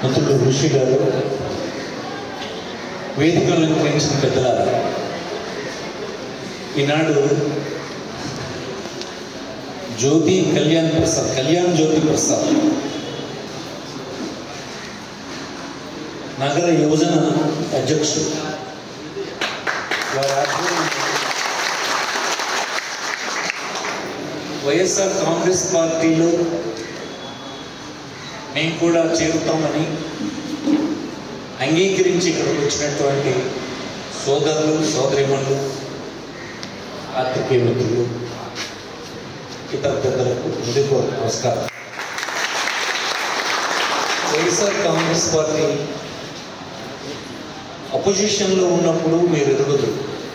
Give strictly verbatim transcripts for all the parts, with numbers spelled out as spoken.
మిత్రుడు ఋషి గారు, వేదికలను నిర్వహించిన పెద్దల, ఈనాడు జ్యోతి కళ్యాణ్ ప్రసాద్ కళ్యాణ్ జ్యోతి ప్రసాద్ నగర యువజన అధ్యక్షుడు, వారి ఆధ్వర్యంలో వైఎస్ఆర్ కాంగ్రెస్ పార్టీలో మేము కూడా చేరుతామని అంగీకరించి ఇక్కడికి వచ్చినటువంటి సోదరులు, సోదరిమణులు, ఆర్థిక మిత్రులు, ఇతర పెద్దలకు హృదయపూర్వక నమస్కారం. వైఎస్ఆర్ కాంగ్రెస్ పార్టీ అపోజిషన్లో ఉన్నప్పుడు మీరు ఎదుగుదు,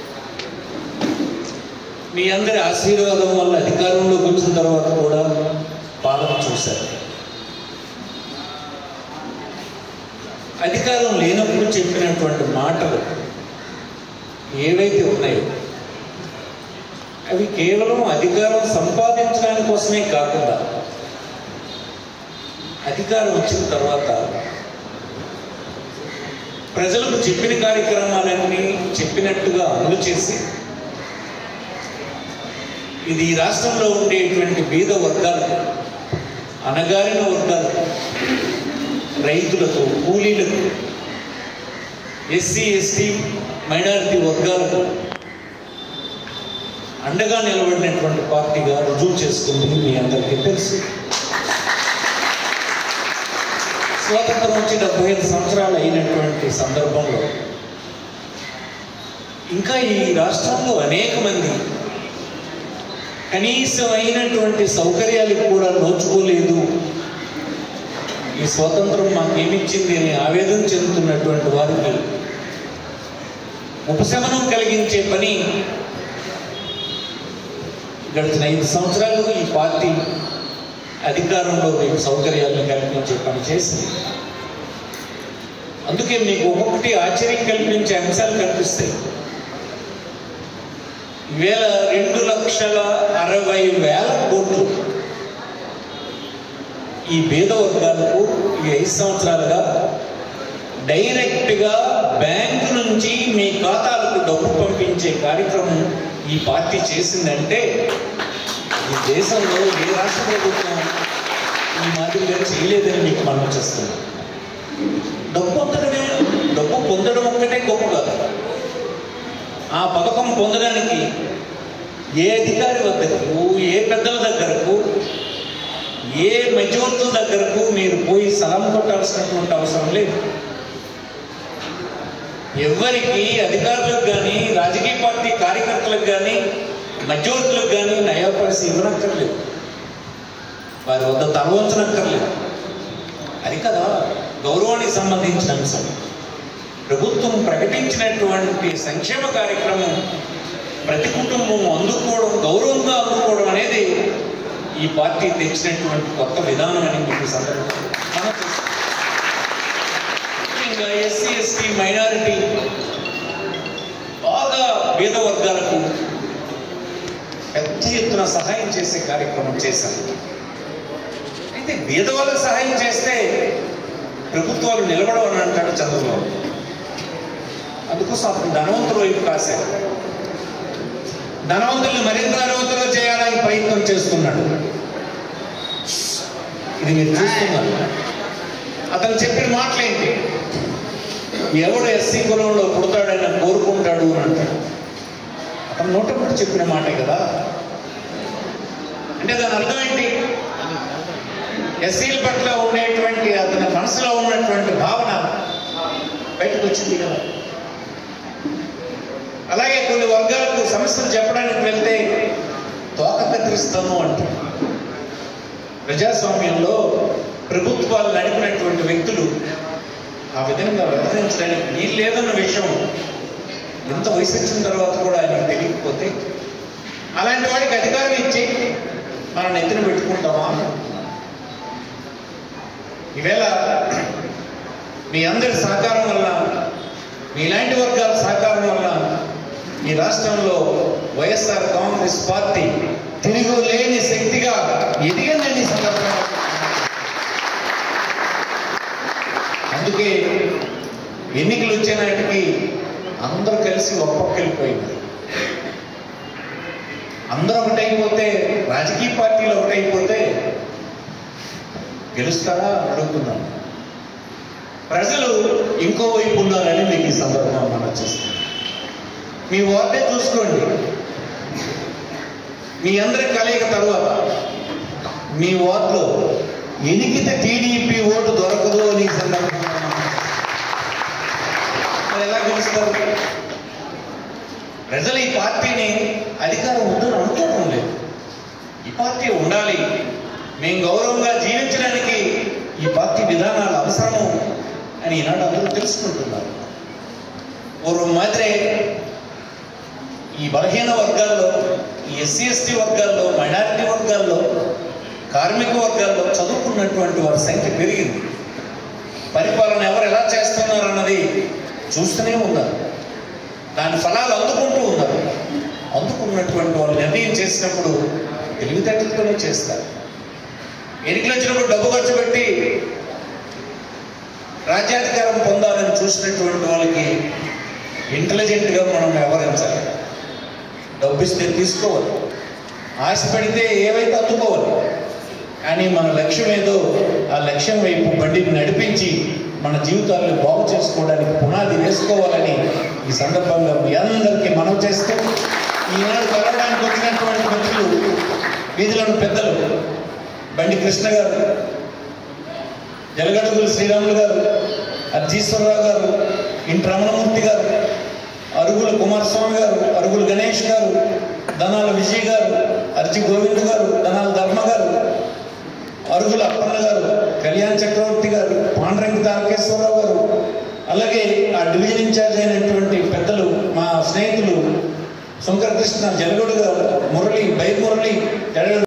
మీ అందరి ఆశీర్వాదం వల్ల అధికారంలోకి వచ్చిన తర్వాత కూడా పాలన చూశారు. అధికారం లేనప్పుడు చెప్పినటువంటి మాటలు ఏవైతే ఉన్నాయో అవి కేవలం అధికారం సంపాదించడానికి కోసమే కాకుండా అధికారం వచ్చిన తర్వాత ప్రజలకు చెప్పిన కార్యక్రమాలన్నీ చెప్పినట్టుగా అమలు చేసి ఇది ఈ రాష్ట్రంలో ఉండేటువంటి బీద వర్గాలకు, అణగారిన వర్గాలకు, రైతులకు, కూలీలకు, ఎస్సీ ఎస్టీ మైనారిటీ వర్గాలకు అండగా నిలబడినటువంటి పార్టీగా రుజువు చేసుకుంది. మీ అందరికీ తెలుసు, స్వాతంత్రం వచ్చి డెబ్బై ఐదు సంవత్సరాలు అయినటువంటి సందర్భంలో ఇంకా ఈ రాష్ట్రంలో అనేక మంది కనీసం అయినటువంటి సౌకర్యాలకు కూడా నోచుకోలేదు. ఈ స్వాతంత్రం మాకేమిచ్చింది అని ఆవేదన చెందుతున్నటువంటి వారికి ఉపశమనం కలిగించే పని గడిచిన ఐదు సంవత్సరాలు ఈ పార్టీ అధికారంలో మీకు సౌకర్యాలను కల్పించే పని చేసింది. అందుకే మీకు ఒక్కొక్కటి ఆశ్చర్యం కల్పించే అంశాలు కనిపిస్తాయి. వేల రెండు లక్షల అరవై వేల కోట్లు ఈ పేద వర్గాలకు ఈ ఐదు సంవత్సరాలుగా డైరెక్ట్గా బ్యాంకు నుంచి మీ ఖాతాలకు డబ్బు పంపించే కార్యక్రమం ఈ పార్టీ చేసిందంటే ఈ దేశంలో ఏ రాష్ట్ర ప్రభుత్వం ఈ మాదిరిగా చేయలేదని మీకు మనం చేస్తున్నాం. డబ్బు పొందడమే డబ్బు పొందడం ఒక్కటే గొప్ప కాదు. ఆ పథకం పొందడానికి ఏ అధికారి వద్దకు, ఏ పెద్దల దగ్గరకు, ఏ మధ్యవర్తుల దగ్గరకు మీరు పోయి సలాం కొట్టాల్సినటువంటి అవసరం లేదు. ఎవరికి అధికారులకు కానీ, రాజకీయ పార్టీ కార్యకర్తలకు కానీ, మధ్యవర్తులకు కానీ నయాపరిసి ఇవ్వనక్కర్లేదు, వారి వద్ద తలవంచనక్కర్లేదు. అది కదా గౌరవానికి సంబంధించిన అంశం. ప్రభుత్వం ప్రకటించినటువంటి సంక్షేమ కార్యక్రమం ప్రతి కుటుంబం అందుకోవడం, గౌరవంగా అందుకోవడం అనేది ఈ పార్టీ తెచ్చినటువంటి కొత్త విధానం అని మీకు సందర్భంగా ముఖ్యంగా ఎస్సీ ఎస్టీ మైనారిటీ బాగా పేద వర్గాలకు పెద్ద ఎత్తున సహాయం చేసే కార్యక్రమం చేశారు. అయితే పేద వాళ్ళకు సహాయం చేస్తే ప్రభుత్వాలు నిలబడవని అంటాడు చంద్రబాబు. అందుకోసం అతను ధనవంతుల వైపు కాశారు. ధనవంతుల్ని మరింత ధనవంతులు చేయాలని ప్రయత్నం చేస్తున్నాడు. ఇది మీరు చూస్తున్నారు. అతను చెప్పిన మాటలేంటి? ఎవడు ఎస్సీ కులంలో పుడతాడని కోరుకుంటాడు అని అంటాడు. అతను నోటప్పుడు చెప్పిన మాటే కదా. అంటే దాని అర్థం ఏంటి? ఎస్సీల పట్ల ఉండేటువంటి అతని మనసులో ఉన్నటువంటి భావన బయటకు వచ్చింది కదా. అలాగే కొన్ని వర్గాలకు సమస్యలు చెప్పడానికి వెళ్తే తోక కత్తిరిస్తాను అంటారు. ప్రజాస్వామ్యంలో ప్రభుత్వాలు నడిపినటువంటి వ్యక్తులు ఆ విధంగా వ్యవహరించడానికి వీలు లేదన్న విషయం ఎంత వయసు వచ్చిన తర్వాత కూడా ఆయనకు తెలియకపోతే అలాంటి వాడికి అధికారం ఇచ్చి మనం ఎత్తున పెట్టుకుంటామా? ఈవేళ మీ అందరి సహకారం వల్ల, మీలాంటి వర్గాల సహకారం వల్ల ఈ రాష్ట్రంలో వైఎస్ఆర్ కాంగ్రెస్ పార్టీ తిరుగులేని శక్తిగా ఎదిగిందని సందర్భంగా అందుకే ఎన్నికలు వచ్చే నాటికి అందరూ కలిసి ఒక్కొక్కరిపోయింది. అందరూ ఒకటైపోతే, రాజకీయ పార్టీలు ఒకటైపోతే గెలుస్తారా అడుగుతున్నాను. ప్రజలు ఇంకో వైపు ఉన్నారని మీకు ఈ సందర్భంగా మనం చేస్తాం. మీ వార్డే చూసుకోండి. మీ అందరి కలయిక తర్వాత మీ వార్డులో ఎనికితే టీడీపీ ఓటు దొరకదు అని ఈ సందర్భంగా మరి ఎలా గెలుస్తారు? ప్రజలు ఈ పార్టీని అధికారం ఉందని అనుకోవడం లేదు. ఈ పార్టీ ఉండాలి, మేము గౌరవంగా జీవించడానికి ఈ పార్టీ విధానాలు అవసరము అని ఈనాడు అందరూ తెలుసుకుంటున్నారు. పూర్వం మాత్రమే ఈ బలహీన వర్గాల్లో, ఈ ఎస్సీ ఎస్టీ వర్గాల్లో, మైనారిటీ వర్గాల్లో, కార్మిక వర్గాల్లో చదువుకున్నటువంటి వారి సంఖ్య పెరిగింది. పరిపాలన ఎవరు ఎలా చేస్తున్నారు అన్నది చూస్తూనే ఉన్నారు. దాని ఫలాలు అందుకుంటూ ఉన్నారు. అందుకున్నటువంటి వాళ్ళు నిర్ణయం చేసినప్పుడు తెలివితేటలతోనే చేస్తారు. ఎన్నికలు వచ్చినప్పుడు డబ్బు ఖర్చు పెట్టి రాజ్యాధికారం పొందాలని చూసినటువంటి వాళ్ళకి ఇంటెలిజెంట్గా మనం వ్యవహరించాలి. డబ్బు ఇస్తే తీసుకోవాలి, ఆశ పెడితే ఏవైతే అందుకోవాలి. కానీ మన లక్ష్యం ఏదో ఆ లక్ష్యం వైపు బండిని నడిపించి మన జీవితాలను బాగు చేసుకోవడానికి పునాది వేసుకోవాలని ఈ సందర్భంగా మీ అందరికీ మనవి చేస్తూ, ఈనాడు కలవడానికి వచ్చినటువంటి వ్యక్తులు, వీధులను పెద్దలు బండి కృష్ణ గారు, జలగడుగులు శ్రీరాములు గారు, అర్జీశ్వరరావు గారు, ఇంటి రమణమూర్తి గారు, అరుగుల కుమారస్వామి గారు, అరుగుల గణేష్ గారు, ధనాల విజయ్ గారు, అర్జి గోవింద్ గారు, ధనాల ధర్మ గారు, అరుగుల అప్పన్న గారు, కళ్యాణ్ చక్రవర్తి గారు, పాండ్రంగి తారకేశ్వరరావు గారు, అలాగే ఆ డివిజన్ ఇన్ఛార్జ్ అయినటువంటి పెద్దలు మా స్నేహితులు శంకరకృష్ణ జలగొడు గారు, మురళి బై మురళి